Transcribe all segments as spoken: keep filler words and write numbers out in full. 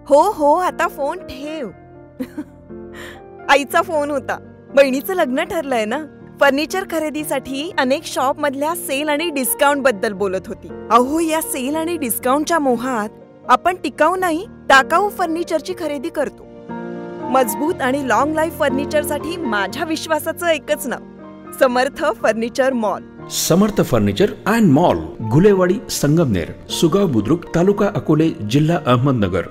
हो हो आता फोन ठेव. आईचा फोन होता. बहिणीचं लग्न ठरलंय ना. फर्निचर खरेदीसाठी अनेक शॉप मधल्या सेल आणि डिस्काउंट बद्दल बोलत होती. अहो या सेल आणि डिस्काउंटच्या मोहात आपण टिकाऊ नाही टाकाऊ फर्निचरची खरेदी करतो. मजबूत आणि लॉंग लाईफ फर्निचरसाठी माझ्या विश्वासाचं एकच नाव, Samarth furniture mall. Samarth furniture and mall, Gulewadi, Sangamner, Sugaon Budruk, taluka Akole, जिल्हा अहमदनगर.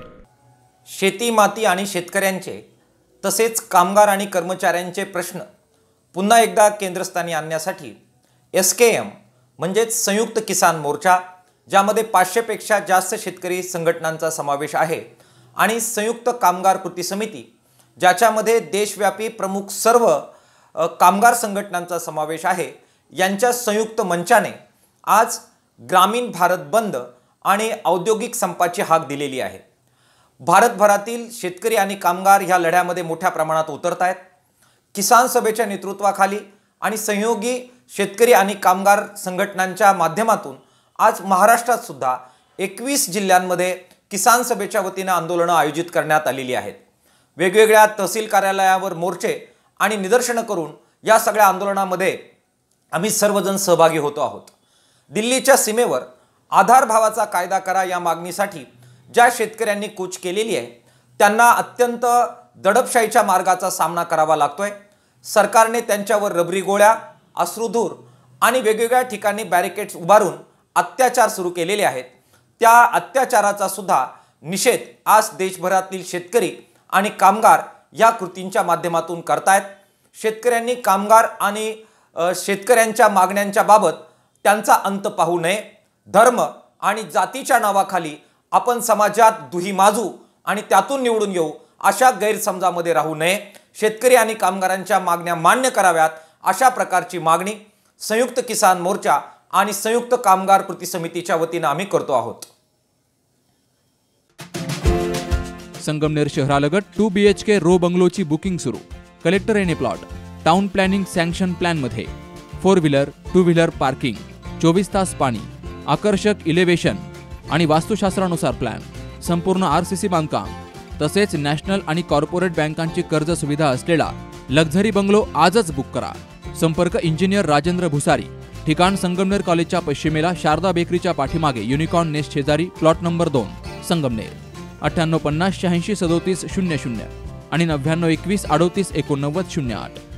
शेती माती आणि शेतकऱ्यांचे तसेच कामगार आणि कर्मचाऱ्यांचे प्रश्न पुन्हा एकदा केंद्रस्थानी आणण्यासाठी एस के एम म्हणजेच संयुक्त किसान मोर्चा, ज्यामध्ये पाचशेपेक्षा जास्त शेतकरी संघटनांचा समावेश आहे, आणि संयुक्त कामगार कृती समिती, ज्याच्यामध्ये देशव्यापी प्रमुख सर्व कामगार संघटनांचा समावेश आहे, यांच्या संयुक्त मंचाने आज ग्रामीण भारत बंद आणि औद्योगिक संपाची हाक दिलेली आहे. भारतभरातील शेतकरी आणि कामगार ह्या लढ्यामध्ये मोठ्या प्रमाणात उतरत आहेत. किसान सभेच्या नेतृत्वाखाली आणि सहयोगी शेतकरी आणि कामगार संघटनांच्या माध्यमातून आज महाराष्ट्रात सुद्धा एकवीस जिल्ह्यांमध्ये किसान सभेच्या वतीने आंदोलनं आयोजित करण्यात आलेली आहेत. वेगवेगळ्या तहसील कार्यालयावर मोर्चे आणि निदर्शनं करून या सगळ्या आंदोलनामध्ये आम्ही सर्वजण सहभागी होतो आहोत. दिल्लीच्या सीमेवर आधार भावाचा कायदा करा या मागणीसाठी ज्या शेतकऱ्यांनी कूच केलेली आहे त्यांना अत्यंत दडपशाहीच्या मार्गाचा सामना करावा लागतोय. सरकारने त्यांच्यावर रबरी गोळ्या, अश्रुधूर आणि वेगवेगळ्या ठिकाणी बॅरिकेड्स उभारून अत्याचार सुरू केलेले आहेत. त्या अत्याचाराचा सुद्धा निषेध आज देशभरातील शेतकरी आणि कामगार या कृतींच्या माध्यमातून करतायत. शेतकऱ्यांनी कामगार आणि शेतकऱ्यांच्या मागण्यांच्या बाबत त्यांचा अंत पाहू नये. धर्म आणि जातीच्या नावाखाली आपण समाजात दुही माजू आणि त्यातून निवडून येऊ अशा गैरसमजामध्ये राहू नये. शेतकरी आणि कामगारांच्या मागण्या मान्य कराव्यात अशा प्रकारची मागणी संयुक्त किसान मोर्चा आणि संयुक्त कामगार कृती समितीच्या वतीने आम्ही करतो आहोत. संगमनेर शहरालगत two B H K row बंगलोची बुकिंग सुरू. Collector NA plot, town planning sanction plan मध्ये four wheeler two wheeler parking, चोवीस तास पाणी, आकर्षक इलेव्हेशन आणि वास्तुशास्त्रानुसार प्लॅन, संपूर्ण आर सी सी बांधकाम तसेच नॅशनल आणि कॉर्पोरेट बँकांची कर्ज सुविधा असलेला लक्झरी बंगलो आजच बुक करा. संपर्क इंजिनियर राजेंद्र भुसारी, ठिकाण संगमनेर कॉलेजच्या पश्चिमेला शारदा बेकरीच्या पाठीमागे युनिकॉर्न नेस्ट शेजारी, प्लॉट नंबर दोन, संगमनेर. अठ्ठ्याण्णव पन्नास शहाऐंशी सदोतीस शून्य शून्य आणि नव्याण्णव एकवीस अडोतीस एकोणनव्वद शून्य आठ.